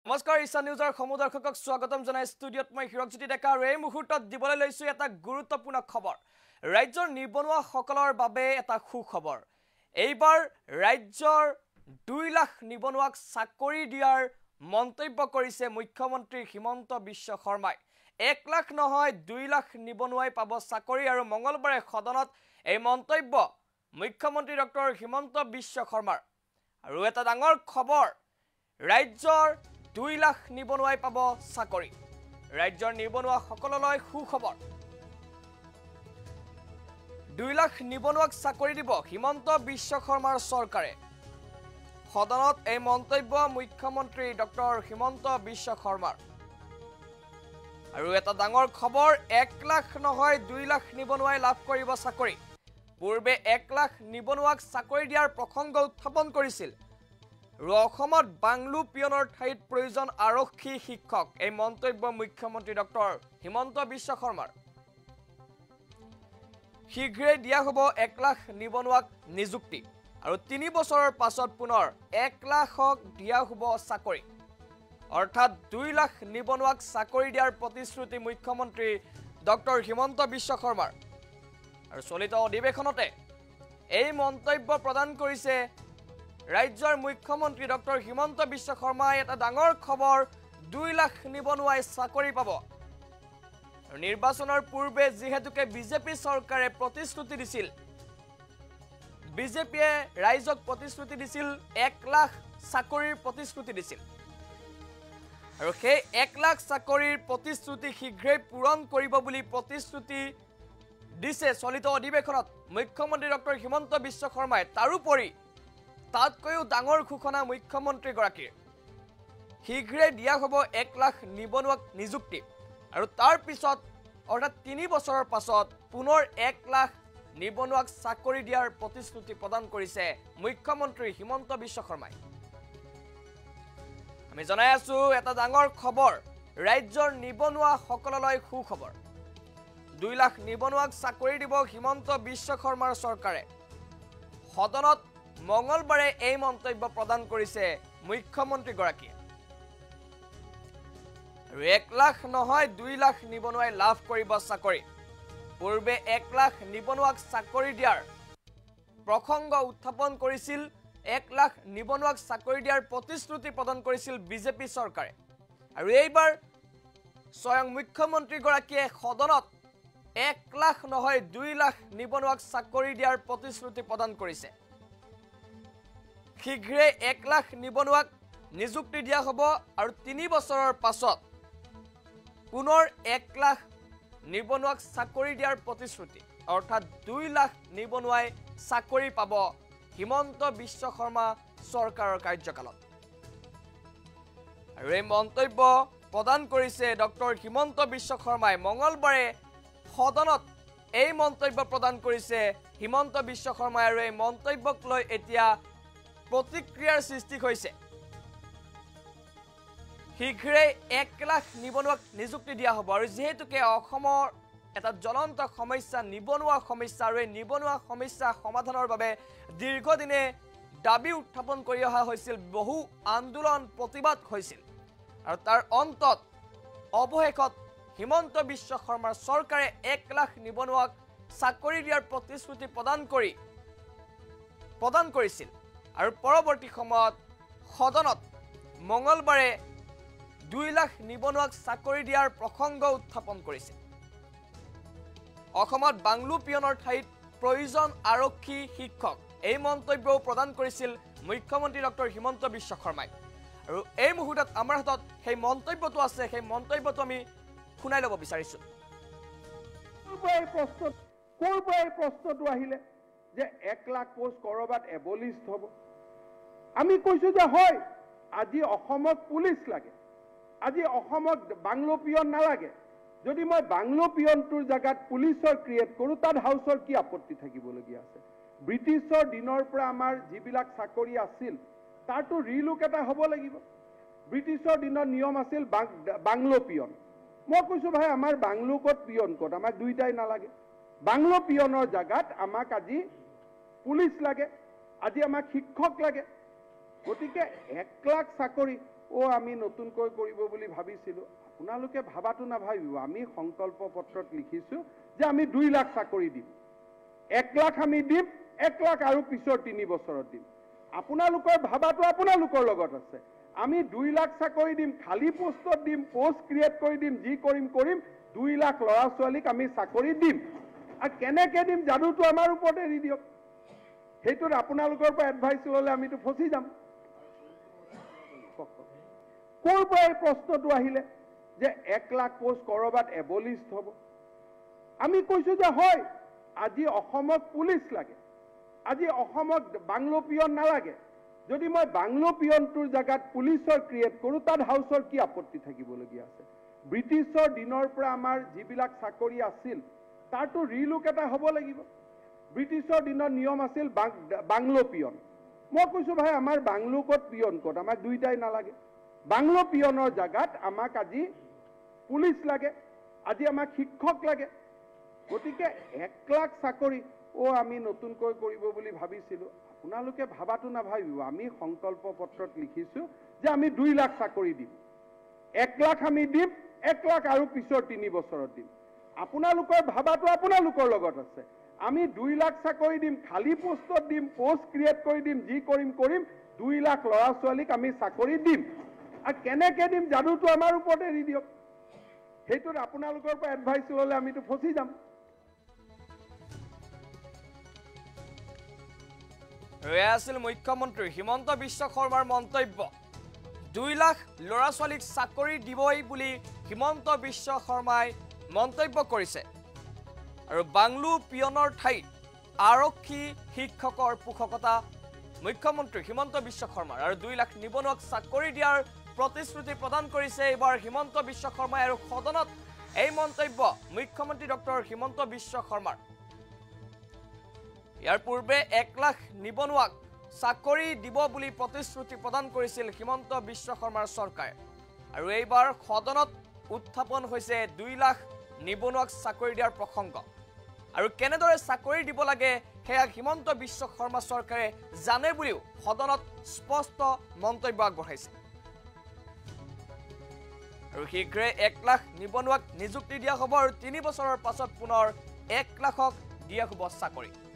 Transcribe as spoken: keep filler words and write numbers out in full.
নমস্কাৰ ইশান নিউজৰ সমুদৰ্শকক স্বাগতম জনাই ষ্টুডিঅত মই হিৰকজ্যোতি ডেকা আৰু এই মুহূৰ্তত দিবলৈ লৈছো এটা গুৰুত্বপূৰ্ণ খবৰ ৰাজ্যৰ নিবনুৱা সকলৰ বাবে এটা সুখবৰ এইবাৰ ৰাজ্যৰ দুই লাখ নিবনুৱাক চাকৰি দিয়াৰ মন্তব্য কৰিছে মুখ্যমন্ত্ৰী হিমন্ত বিশ্ব শৰ্মাই এক লাখ নহয় দুই লাখ নিবনুৱাই পাব চাকৰি আৰু মঙ্গলবাৰে সদনত এই মন্তব্য মুখ্যমন্ত্ৰী ডক্টৰ হিমন্ত বিশ্ব শৰ্মাৰ আৰু এটা ডাঙৰ খবৰ ৰাজ্যৰ দুই লাখ নিবনুৱাই পাব চাকৰি ৰাজ্যৰ নিবনুৱা সকললৈ সুখবৰ দুই লাখ নিবনুৱাক চাকৰি দিব হিমন্ত বিশ্ব শৰ্মাৰ চৰকাৰে সদনত এই মন্তব্য মুখ্যমন্ত্ৰী ডক্টৰ হিমন্ত বিশ্ব শৰ্মাৰ আৰু এটা ডাঙৰ খবৰ এক লাখ নহয় দুই লাখ নিবনুৱাই লাভ কৰিব চাকৰি পূৰ্বে এক লাখ নিবনুৱাক চাকৰি দিয়াৰ প্ৰসংগ উত্থাপন কৰিছিল ৰখমত বাংলু পিয়নৰ ঠাইত প্ৰয়োজন আৰক্ষী শিক্ষক এই মন্তব্য মুখ্যমন্ত্ৰী ডক্টৰ হিমন্ত বিশ্ব শৰ্মাৰ শীঘ্ৰে দিয়া হ'ব এক লাখ নিবনুৱাক নিযুক্তি আৰু তিনি বছৰৰ পাছত পুনৰ এক লাখক দিয়া হ'ব চাকৰি অৰ্থাৎ দুই লাখ নিবনুৱাক চাকৰি দিয়াৰ প্ৰতিশ্ৰুতি মুখ্যমন্ত্ৰী ডক্টৰ হিমন্ত বিশ্ব শৰ্মাৰ আৰু চলিত অধিৱেশনতে এই মন্তব্য প্ৰদান কৰিছে ৰাজ্যৰ মুখ্যমন্ত্ৰী ডক্টৰ হিমন্ত বিশ্ব শৰ্মাই এটা ডাঙৰ খবৰ দুই লাখ নিবনুৱাই চাকৰি পাব নিৰ্বাচনৰ পূৰ্বে যেহেতুকে বিজেপি চৰকাৰে প্ৰতিশ্ৰুতি দিছিল বিজেপিয়ে ৰাইজক প্ৰতিশ্ৰুতি দিছিল এক লাখ চাকৰিৰ প্ৰতিশ্ৰুতি দিছিল আৰু সেই এক লাখ চাকৰিৰ প্ৰতিশ্ৰুতি শীঘ্ৰে পূৰণ কৰিব বুলি প্ৰতিশ্ৰুতি দিছে চলিত অধিৱেশনত মুখ্যমন্ত্ৰী ডক্টৰ হিমন্ত বিশ্ব শৰ্মাই তাৰোপৰি তাতকৈও ডাঙৰ ঘোষণা মুখ্যমন্ত্ৰী গৰাকীৰ শীঘ্ৰে দিয়া হ'ব এক লাখ নিবনুৱাক নিযুক্তি আৰু তাৰ পিছত অৰ্থাৎ তিনি বছৰৰ পাছত পুনৰ এক লাখ নিবনুৱাক চাকৰি দিয়াৰ প্ৰতিশ্ৰুতি প্ৰদান কৰিছে মুখ্যমন্ত্ৰী হিমন্ত বিশ্ব শৰ্মাই আমি জনাই আছো এটা ডাঙৰ খবৰ ৰাজ্যৰ নিবনুৱা সকললৈ সুখবৰ দুই লাখ নিবনুৱাক চাকৰি দিব হিমন্ত বিশ্ব শৰ্মাৰ চৰকাৰে সদনত মঙ্গলবাৰে এই মন্তব্য প্ৰদান কৰিছে মুখ্যমন্ত্ৰী গৰাকীয়ে আৰু এক লাখ নহয় দুই লাখ নিবনুৱাই লাভ কৰিব চাকৰি পূৰ্বে এক লাখ নিবনুৱাক চাকৰি দিয়াৰ প্ৰসংগ উত্থাপন কৰিছিল এক লাখ নিবনুৱাক চাকৰি দিয়াৰ প্ৰতিশ্ৰুতি প্ৰদান কৰিছিল বিজেপি চৰকাৰে আৰু এইবাৰ স্বয়ং মুখ্যমন্ত্ৰী গৰাকীয়ে সদনত এক লাখ নহয় দুই লাখ নিবনুৱাক চাকৰি দিয়াৰ প্ৰতিশ্ৰুতি প্ৰদান কৰিছে শীঘ্ৰে এক লাখ নিবনুৱাক নিযুক্তি দিয়া হ'ব আৰু তিনি বছৰৰ পাছত পুনৰ এক লাখ নিবনুৱাক চাকৰি দিয়াৰ প্ৰতিশ্ৰুতি অৰ্থাৎ দুই লাখ নিবনুৱাই চাকৰি পাব হিমন্ত বিশ্ব শৰ্মা চৰকাৰৰ কাৰ্যকালত আৰু এই মন্তব্য প্ৰদান কৰিছে ডক্টৰ হিমন্ত বিশ্ব শৰ্মাই মঙ্গলবাৰে সদনত এই মন্তব্য প্ৰদান কৰিছে হিমন্ত বিশ্ব শৰ্মাই আৰু এই মন্তব্যক লৈ এতিয়া প্ৰতিক্ৰিয়াৰ সৃষ্টি হৈছে শীঘ্ৰে এক লাখ নিবনুৱাক নিযুক্তি দিয়া হ'ব আৰু যেহেতুকে অসমৰ এটা জ্বলন্ত সমস্যা নিবনুৱা সমস্যা আৰু এই নিবনুৱা সমস্যা সমাধানৰ বাবে দীৰ্ঘদিনে দাবী উত্থাপন কৰি অহা হৈছিল বহু আন্দোলন প্ৰতিবাদ হৈছিল আৰু তাৰ অন্তত অৱশেষত হিমন্ত বিশ্ব শৰ্মাৰ চৰকাৰে এক লাখ নিবনুৱাক চাকৰি দিয়াৰ প্ৰতিশ্ৰুতি প্ৰদান কৰি প্ৰদান কৰিছিল আৰু পৰৱৰ্তী সময়ত সদনত মঙ্গলবাৰে দুই লাখ নিবনুৱাক চাকৰি দিয়াৰ প্ৰসংগ উত্থাপন কৰিছে অসমত বাংলু পিয়নৰ ঠাইত প্ৰয়োজন আৰক্ষী শিক্ষক এই মন্তব্যও প্ৰদান কৰিছিল মুখ্যমন্ত্ৰী ডক্টৰ হিমন্ত বিশ্ব শৰ্মাই আৰু এই মুহূৰ্তত আমাৰ হাতত সেই মন্তব্যটো আছে সেই মন্তব্যটো আমি শুনাই ল'ব বিচাৰিছোঁ ক'ৰ পৰা এই প্ৰশ্নটো আহিলে যে এক লাখ পোষ্ট কৰবাত এবলিষ্ট হ'ব আমি কৈছো যে হয় আজি অসমত পুলিচ লাগে আজি অসমত বাংলো পিয়ন নালাগে যদি মই বাংলো পিয়নটোৰ জাগাত পুলিচৰ ক্ৰিয়েট কৰোঁ তাত হাউচৰ কি আপত্তি থাকিবলগীয়া আছে ব্ৰিটিছৰ দিনৰ পৰা আমাৰ যিবিলাক চাকৰি আছিল তাতো ৰিলুক এটা হ'ব লাগিব ব্ৰিটিছৰ দিনৰ নিয়ম আছিল বাংলো পিয়ন মই কৈছো ভাই আমাৰ বাংলো ক'ত পিয়ন ক'ত আমাক দুইটাই নালাগে বাংলো পিয়নৰ জাগাত আমাক আজি পুলিচ লাগে আজি আমাক শিক্ষক লাগে গতিকে এক লাখ চাকৰি ও আমি নতুনকৈ কৰিব বুলি ভাবিছিলোঁ আপোনালোকে ভাবাটো নাভাবিব আমি সংকল্প পত্ৰত লিখিছোঁ যে আমি দুই লাখ চাকৰি দিম এক লাখ আমি দিম এক লাখ আৰু পিছৰ তিনি বছৰত দিম আপোনালোকৰ ভাবাটো আপোনালোকৰ লগত আছে আমি দুই লাখ চাকৰি দিম খালী পোষ্টত দিম পোষ্ট ক্ৰিয়েট কৰি দিম যি কৰিম কৰিম দুই লাখ ল'ৰা ছোৱালীক আমি চাকৰি দিম আৰু কেনেকৈ দিম যাদুটো আমাৰ ওপৰত এৰি দিয়ক সেইটোত আপোনালোকৰ পৰা এডভাইচ ল'লে আমিতো ফচি যাম ক'ৰ পৰা এই প্ৰশ্নটো আহিলে যে এক লাখ পোষ্ট ক'ৰবাত এবলিষ্ট হ'ব আমি কৈছোঁ যে হয় আজি অসমত পুলিচ লাগে আজি অসমত বাংলো পিয়ন নালাগে যদি মই বাংলো পিয়নটোৰ জেগাত পুলিচৰ ক্ৰিয়েট কৰোঁ তাত হাউচৰ কি আপত্তি থাকিবলগীয়া আছে ব্ৰিটিছৰ দিনৰ পৰা আমাৰ যিবিলাক চাকৰি আছিল তাৰতো ৰিলুক এটা হ'ব লাগিব ব্ৰিটিছৰ দিনৰ নিয়ম আছিল বাংলো পিয়ন মই কৈছোঁ ভাই আমাৰ বাংলো ক'ত পিয়ন ক'ত আমাক দুইটাই নালাগে বাংলো পিয়নৰ জেগাত আমাক আজি পুলিচ লাগে আজি আমাক শিক্ষক লাগে গতিকে এক লাখ চাকৰি ও আমি নতুনকৈ কৰিব বুলি ভাবিছিলোঁ আপোনালোকে ভাবাটো নাভাবিব আমি সংকল্প পত্ৰত লিখিছোঁ যে আমি দুই লাখ চাকৰি দিম এক লাখ আমি দিম এক লাখ আৰু পিছৰ তিনি বছৰত দিম আপোনালোকৰ ভাবাটো আপোনালোকৰ লগত আছে আমি দুই লাখ চাকৰি দিম খালী পোষ্টত দিম পোষ্ট ক্ৰিয়েট কৰি দিম যি কৰিম কৰিম দুই লাখ ল'ৰা ছোৱালীক আমি চাকৰি দিম আৰু কেনেকৈ দিম যাদুটো আমাৰ ওপৰত এৰি দিয়ক সেইটোত আপোনালোকৰ পৰা এডভাইচ ল'লে আমিতো ফচি যাম এয়া আছিল মুখ্যমন্ত্ৰী হিমন্ত বিশ্ব শৰ্মাৰ মন্তব্য দুই লাখ ল'ৰা ছোৱালীক চাকৰি দিবই বুলি হিমন্ত বিশ্ব শৰ্মাই মন্তব্য কৰিছে আৰু বাংলো পিয়নৰ ঠাইত আৰক্ষী শিক্ষকৰ পোষকতা মুখ্যমন্ত্ৰী হিমন্ত বিশ্ব শৰ্মাৰ আৰু দুই লাখ নিবনুৱাক চাকৰি দিয়াৰ প্ৰতিশ্ৰুতি প্ৰদান কৰিছে এইবাৰ হিমন্ত বিশ্ব শৰ্মাই আৰু সদনত এই মন্তব্য মুখ্যমন্ত্ৰী ডক্টৰ হিমন্ত বিশ্ব শৰ্মাৰ ইয়াৰ পূৰ্বে এক লাখ নিবনুৱাক চাকৰি দিব বুলি প্ৰতিশ্ৰুতি প্ৰদান কৰিছিল হিমন্ত বিশ্ব শৰ্মাৰ চৰকাৰে আৰু এইবাৰ সদনত উত্থাপন হৈছে দুই লাখ নিবনুৱাক চাকৰি দিয়াৰ প্ৰসংগ আৰু কেনেদৰে চাকৰি দিব লাগে সেয়া হিমন্ত বিশ্ব শৰ্মা চৰকাৰে জানে বুলিও সদনত স্পষ্ট মন্তব্য আগবঢ়াইছে আৰু শীঘ্ৰে এক লাখ নিবনুৱাক নিযুক্তি দিয়া হ'ব আৰু তিনি বছৰৰ পাছত পুনৰ এক লাখক দিয়া হ'ব চাকৰি